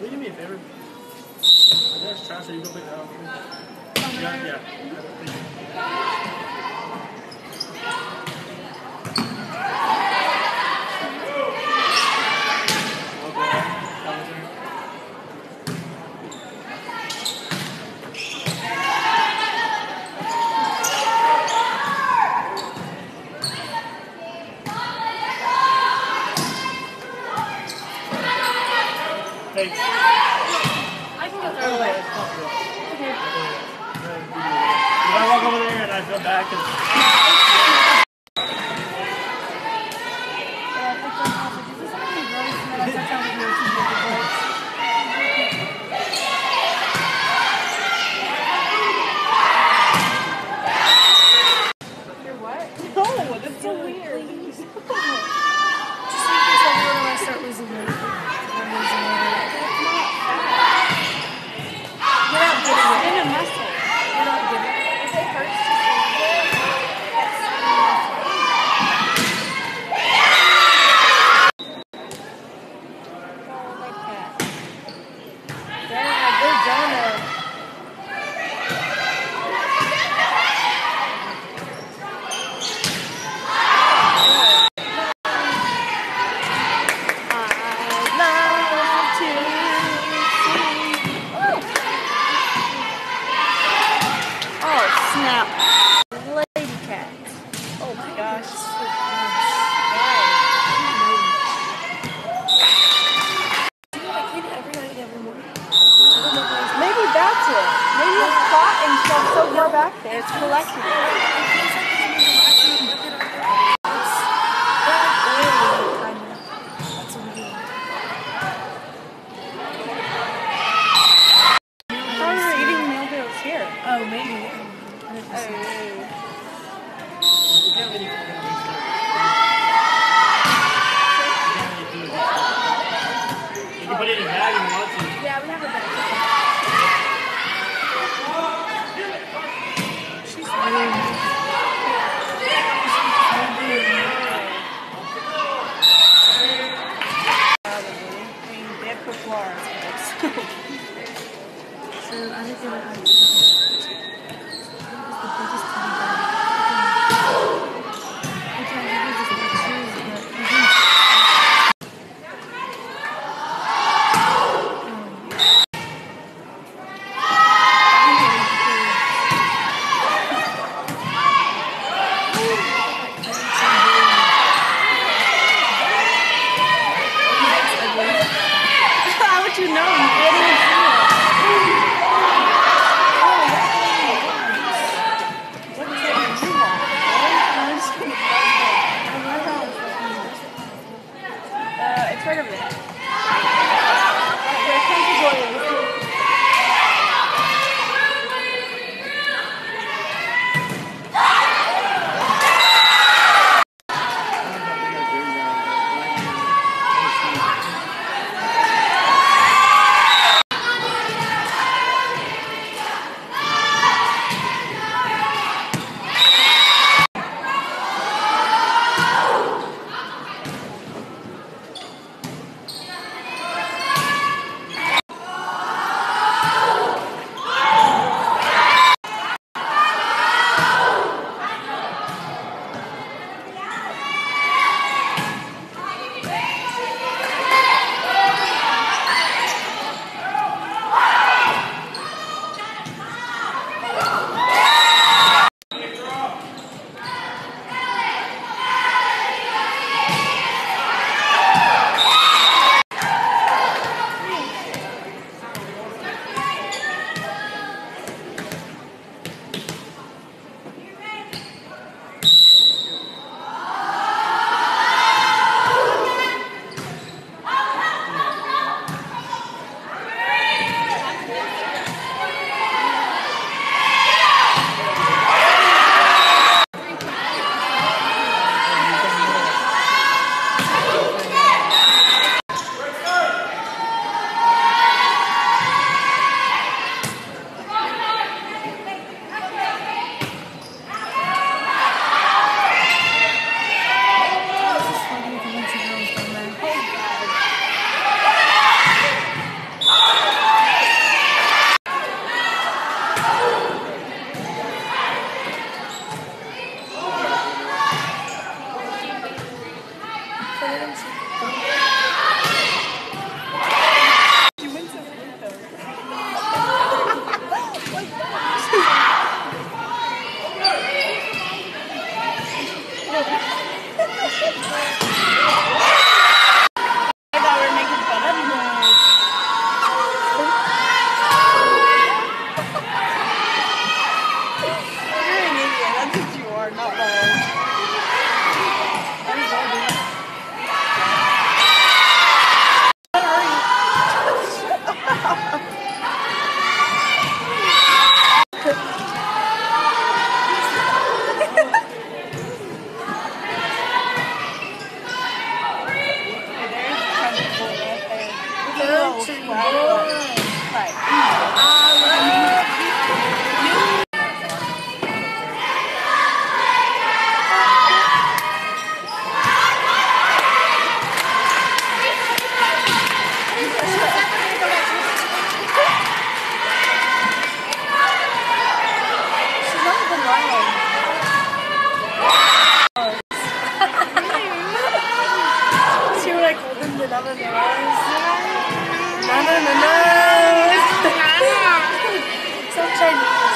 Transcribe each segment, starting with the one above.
you do me a favor? There's trash, so you go pick that up. Yeah. Thanks. I can go throw away. Okay. If I walk over there and I feel bad because... You're what? No, that's so weird. Just so you can tell me when I start losing weight. I'm losing weight. You're not getting it. In a muscle. You're not getting it. If it hurts to stand there, that's in a muscle. Oh, my cat. Dang, a good donor. Snap. Lady cat. Oh my gosh. Maybe that's it. Maybe it's caught and she's so far back there. It's collecting it. I thought we were eating meal deals here. Oh, maybe. You can't really do it. You can put it in a bag if you want to. Yeah, we have a bag. She's really So I think they were how would you know? You can't even see it. What is that you want? I'm just kidding. It's right over there. Where comes the boy? Country boy. Like, I love you. She's not even loud. She was like holding the nose. So Chinese.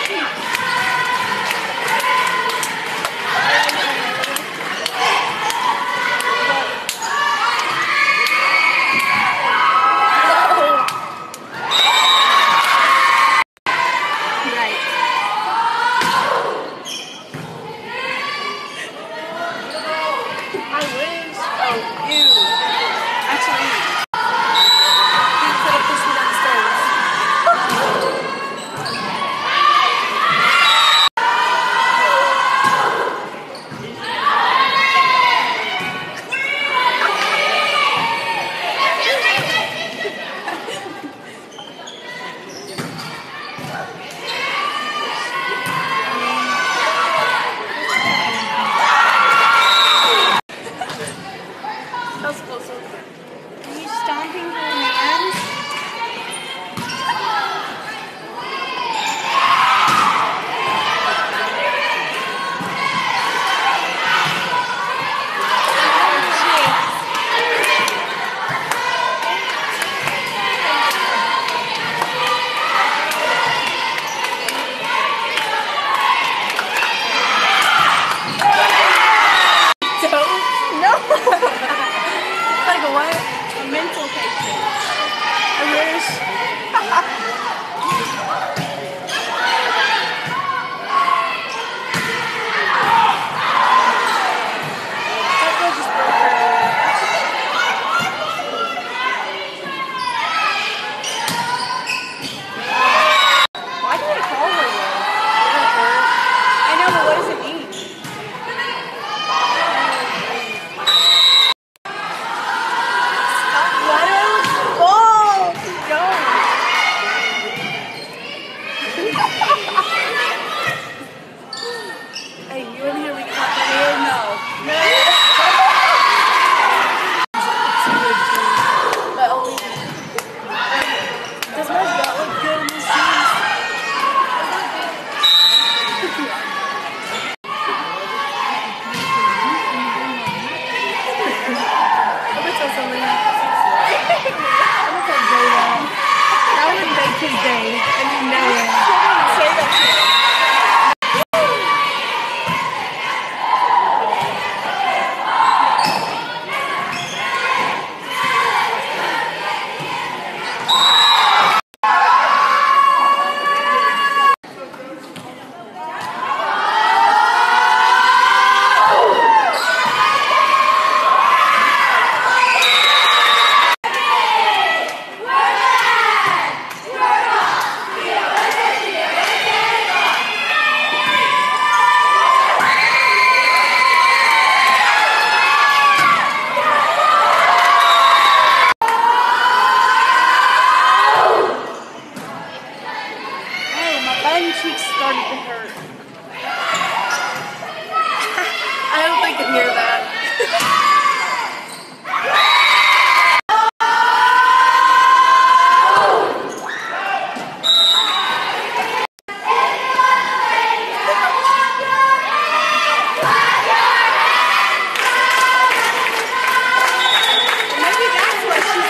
Cheeks started to hurt. I hope they can hear that. Maybe that's why she's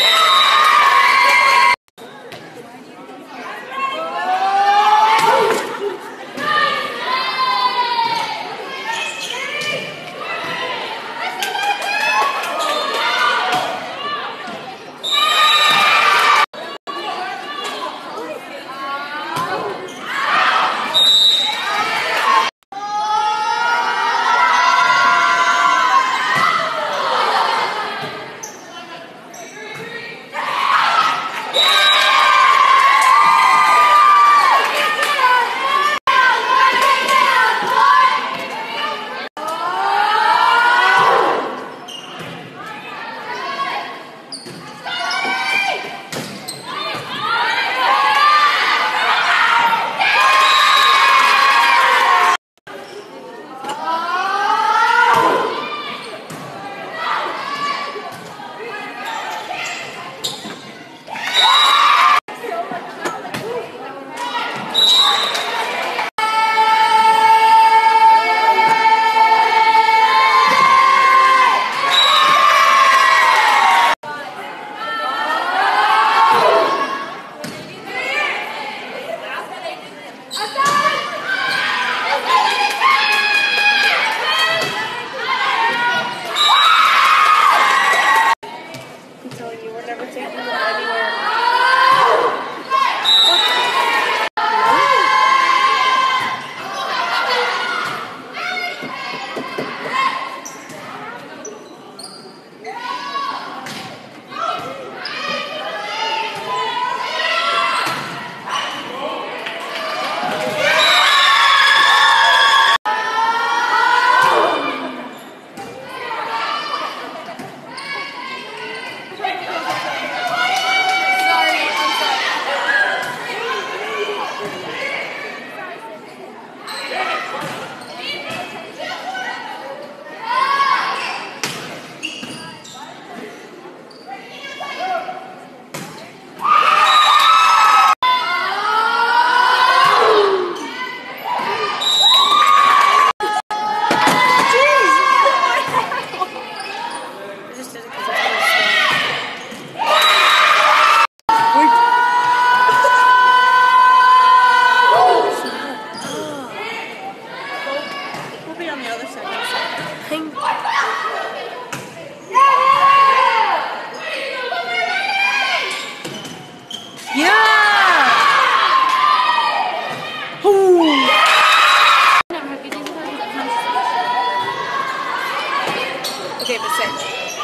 Okay, but say.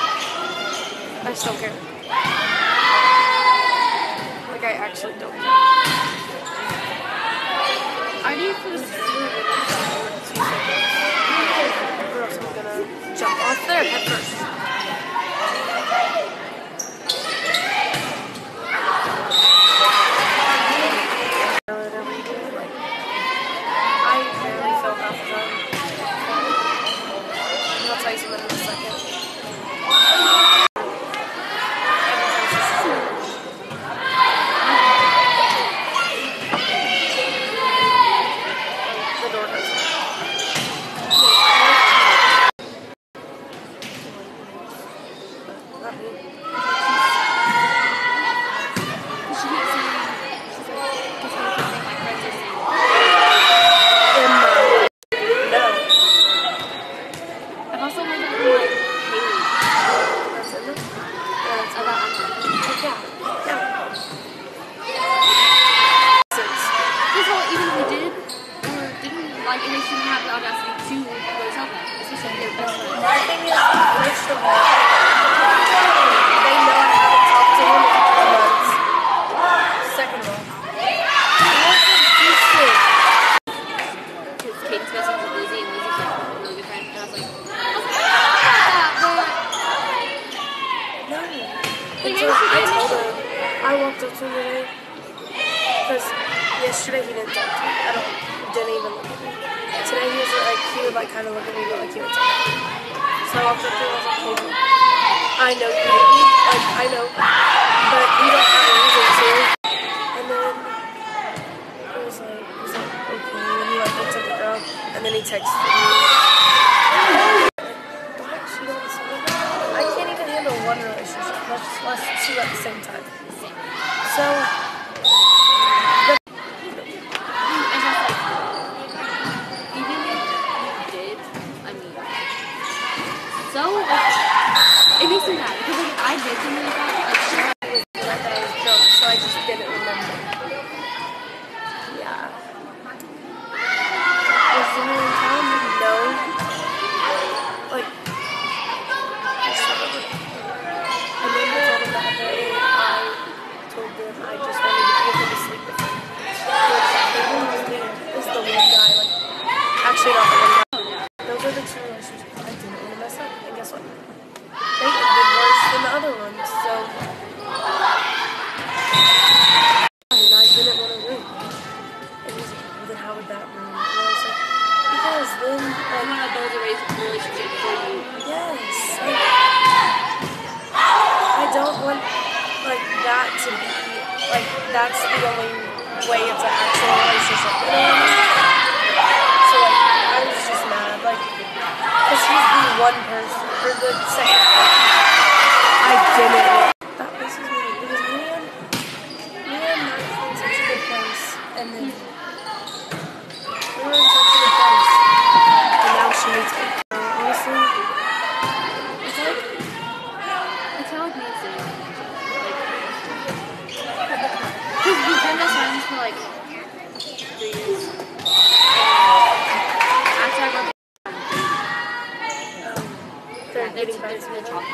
I just don't care. Like, I actually don't care. I need for this or else I'm gonna jump off there head first. Whatever you do, like, I barely felt half the time. And I'll tell you something in a second. The door goes. Not me. Like, and they shouldn't have the audacity to go tell them. Especially if they're best friends. My thing is, first of all, they know I haven't talked to him in a couple months. Second of all, Because Kate's best friends with Lizzie, and Lizzie's like a really good friend. And I was like, no. But And yeah, so you I should told him, I walked up to him today, because yesterday he didn't talk to me at all. He didn't even look at me. Today he would like kind of look at me, but like he would talk. So I walked up to him, I was like, hey, I know you hate me, like I know, but you don't have a reason to. And then he was like, okay, and he like looked at the ground, and then he texted me. I can't even handle one relationship, much less two. was at the same time. Same. So, And just like, even if you did, I mean, so like, it makes me mad because like if I did something like that, like sure, like I was drunk, so I just didn't remember. Yeah. Was Zimmer and Tom? No. Like, I remember telling that day I told them I just wanted to be able to sleep with him. This is the one guy, like, actually not the one guy. Those are the two relationships I didn't want to mess up. And guess what? They ended worse than the other ones, so. And I didn't want to ruin. And he's like, well, then how would that ruin it? And I was like, because then, I want to build a relationship for you. yes. Like, I don't want, like, that to be, like, that's the only way it's an actual relationship. You know what I mean? So, like, I was just mad, like, because he's the one person, or the second person I didn't want. That pisses me, because me and Max were in such a good place, and then we were in such a good place, and now she needs me. Honestly, it's like, It's kind of like me and Sam. Because we've been best friends for like 3 years. After I broke they're getting back it's been together.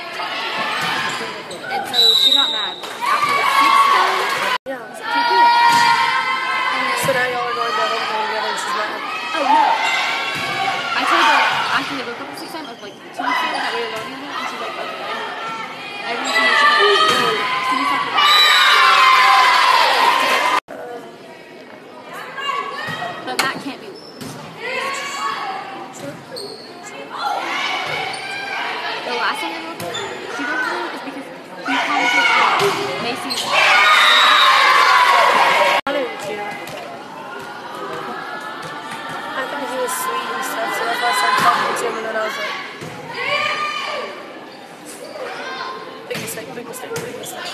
And so she got mad. After the 6th time, Yeah. I was like, okay, cool. So now y'all are going to homecoming together and she's mad. Oh no. I told her after they broke up the 6th time, of like 2 weeks ago that we were going together, and she's like, okay. And everyone's like, yo, can you talk about it? But Matt can't be with us. The last time I broke up, she broke up with him is because he commented on Macy's. I didn't care. I thought he was sweet and stuff, so that's why I started talking to him, and then I was like, big mistake, big mistake, big mistake.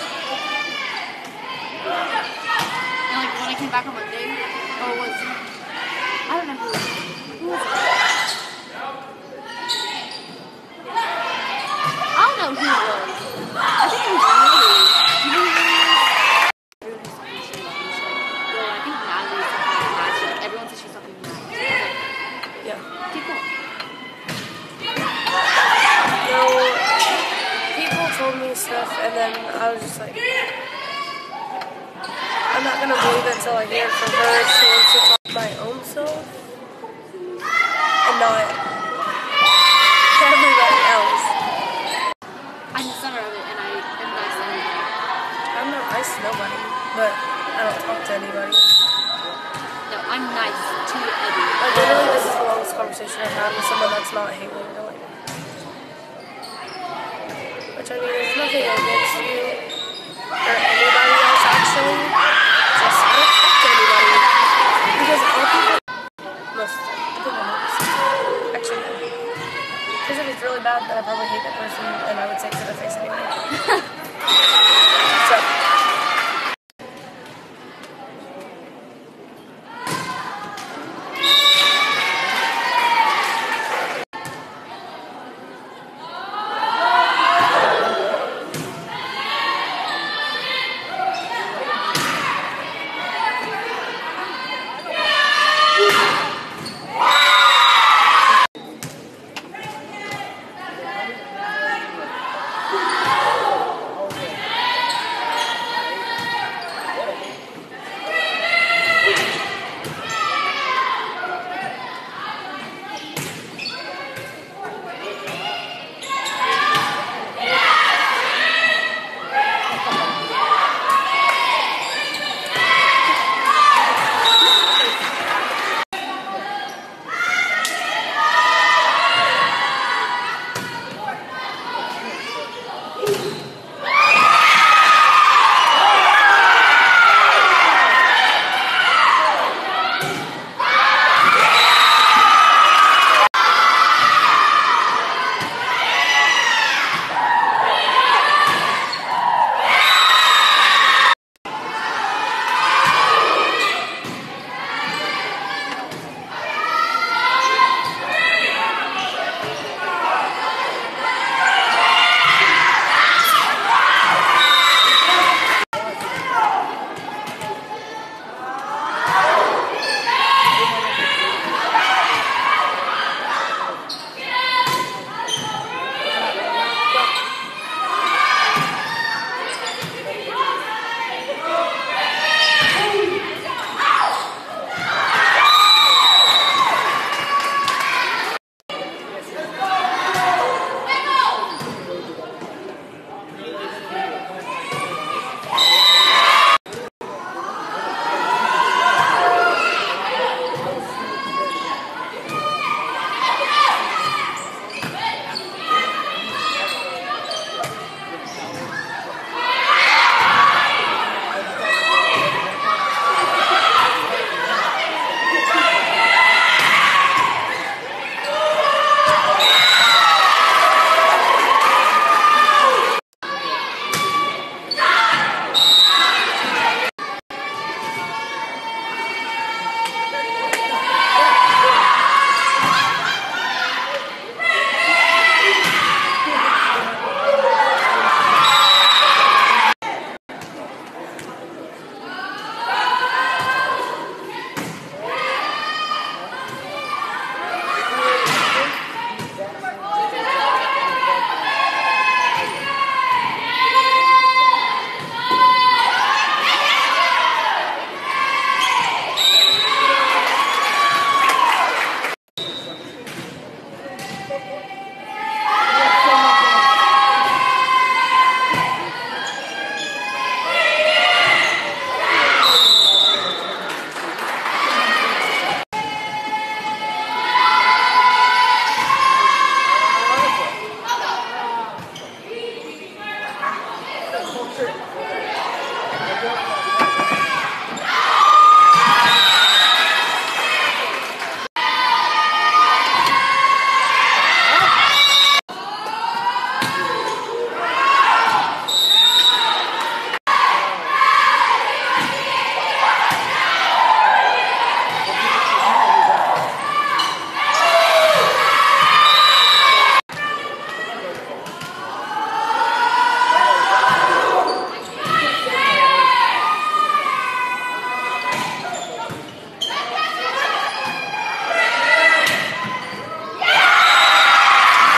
And like when I came back on Monday, or was I don't know who was it? I don't know who it was. I think it was Natalie. Do you know who it was? Everyone was talking shit about me. She's like, yo, I think Natalie is talking about Matt. She's like, everyone says she's talking about Matt. So I was like, Yeah. okay, cool. No, people told me stuff, and then I was just like, I'm not gonna believe it until I hear it from her. She wants to talk my own self, and not everybody else. I'm the center of it, and I am nice to everybody. I'm not nice to nobody, but I don't talk to anybody. No, I'm nice to everyone. Like, literally, this is the longest conversation I've had with someone that's not Haley. Which, I mean, there's nothing against you.